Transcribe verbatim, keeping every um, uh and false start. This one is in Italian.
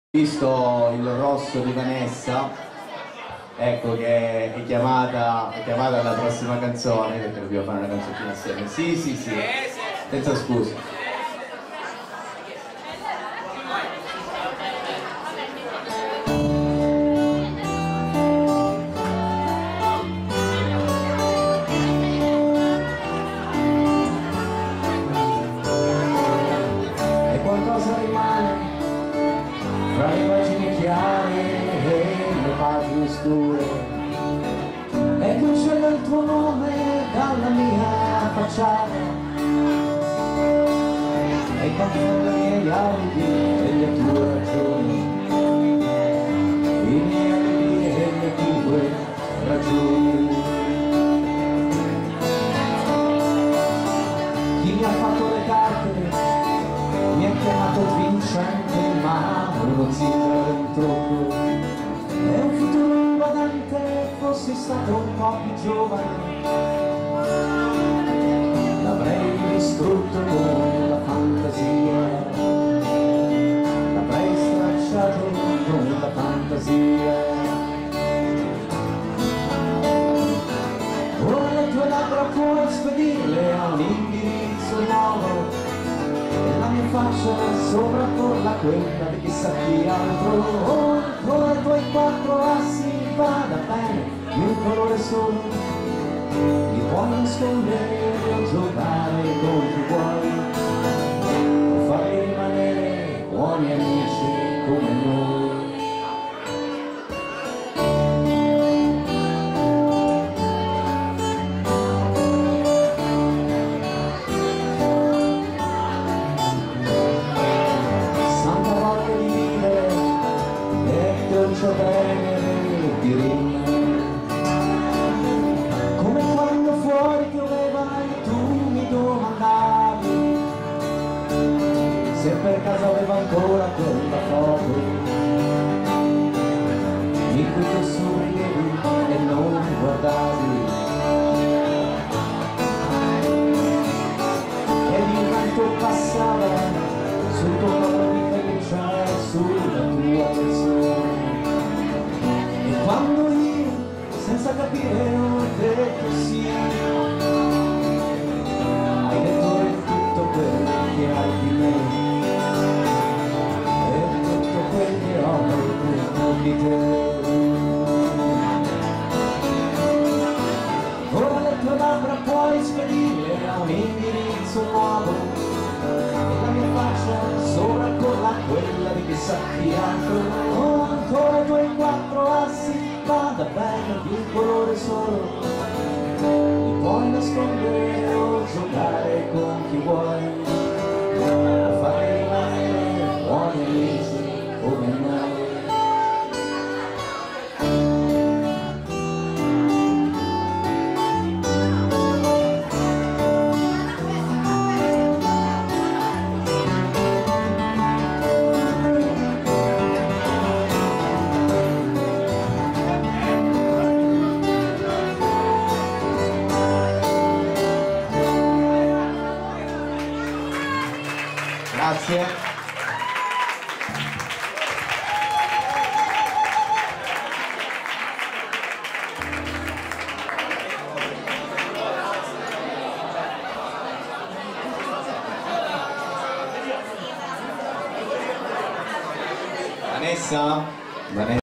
Visto il rosso di Vanessa, ecco che è chiamata, è chiamata alla prossima canzone, perché dobbiamo fare una canzoncina assieme. Sì, sì, sì, senza scuse. E qualcosa rimane fra le pagine chiare e le pagine scure, e cancella il tuo nome dalla mia facciata, e confonde i miei alibi e le tue ragioni, i miei alibi e le tue ragioni. Chi mi ha fatto le carte mi ha chiamato vincente, ma uno zingaro dentro. È un futuro invadente, fossi stato un po' più giovane, l'avrei distrutto con la fantasia, l'avrei stracciato con la fantasia. Ora le tue labbra puoi spedirle a un indirizzo nuovo, e la mia faccia sovrapporla a quella di chissà chi altro. Oh, ancora i tuoi quattro assi, vada bene, di un colore solo, li puoi nascondere o giocare con chi vuoi, o farli rimanere buoni amici come noi. Dolce venere di rima, come quando fuori pioveva e tu mi domandavi se per caso avevo ancora quella foto in cui tu sorridevi e non mi guardavi, ed il vento passava sul tuo colore di felice e sulla tua persona. Quando io, senza capire, ho detto sì, hai detto di tutto quel che hai di me e tutto quel che ho di te. Ora le tue labbra puoi spedirle a un indirizzo nuovo, e la mia faccia sovrapporla a quella di chissà chi altro. Oh, ancora i tuoi quattro assi, vada bene, di un colore solo, li puoi nascondere o giocare con chi vuoi, o fare rimanere buoni amici come noi. Grazie. Vanessa? Vanessa.